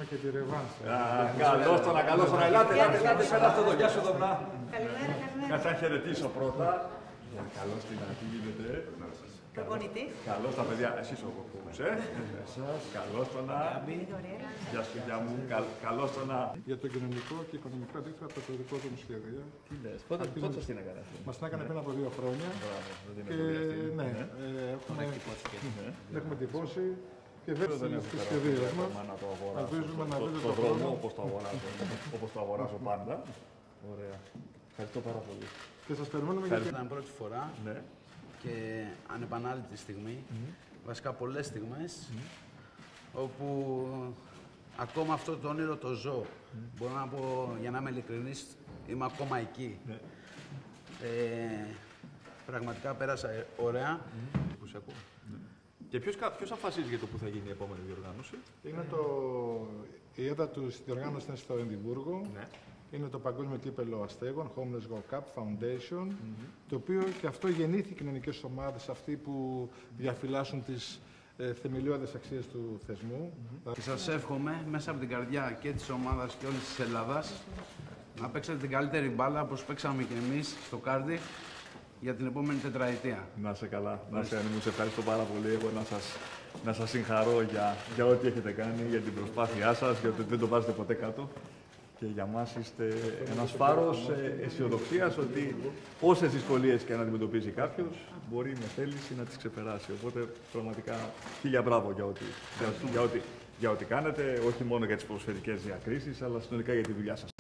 και τη ρεβάνσα. Καλώς τον, καλώς τον. Ελάτε, πέρα αυτό εδώ. Γεια σου, Δομνά. Καλημέρα, καλημέρα. Κάτσε να χαιρετήσω πρώτα. Καλώς την τι γίνεται. Προπονητής. Καλώς τα παιδιά, εσείς ο κοκκούς, εσάς, καλώς τον. Γεια σου, γεια μου, καλώς τον. Για το κοινωνικό και οικονομικό αντίκτυπο από το δικό του σχέδιο. Τι λες, πότε σας την έκανε αυτή? Μας την έκανε πριν από 2 χρόνια. Και ναι, έχουμε τυπώσει και βέβαια στις σχεδίες μας. Ελπίζουμε να δείτε το δρόμο όπως το αγοράζω πάντα. Ωραία. Ευχαριστώ πάρα πολύ. Και σας περιμένουμε για Ήταν πρώτη φορά και ανεπανάληπτη στιγμή, βασικά πολλές στιγμές, όπου ακόμα αυτό το όνειρο το ζω. Μπορώ να πω, για να είμαι ειλικρινής, είμαι ακόμα εκεί. Πραγματικά πέρασα ωραία. Που σε ακούω. Και ποιος αποφασίζει για το που θα γίνει η επόμενη διοργάνωση? Είναι η έδρα του στη διοργάνωση είναι στο Εδιμβούργο. Είναι το Παγκόσμιο Κύπελλο Αστέγων, Homeless Go Cup Foundation, το οποίο και αυτό γεννήθηκε κοινωνικές ομάδες, αυτοί που διαφυλάσσουν τις θεμελιώδες αξίες του θεσμού. Και σας εύχομαι μέσα από την καρδιά και της ομάδας και όλης της Ελλάδας να παίξετε την καλύτερη μπάλα όπως παίξαμε και εμείς στο Κάρντιφ για την επόμενη τετραετία. Να είσαι καλά, να είσαι ανήμου. Σε ευχαριστώ πάρα πολύ. Εγώ να σας συγχαρώ για ό,τι έχετε κάνει, για την προσπάθειά σας, για ότι δεν το βάζετε ποτέ κάτω. Και για μας είστε ένας φάρος αισιοδοξίας ότι όσες δυσκολίες και αν αντιμετωπίζει κάποιος, μπορεί με θέληση να τις ξεπεράσει. Οπότε πραγματικά χίλια μπράβο για ό,τι κάνετε, όχι μόνο για τις ποδοσφαιρικές διακρίσεις, αλλά συνολικά για τη δουλειά σας.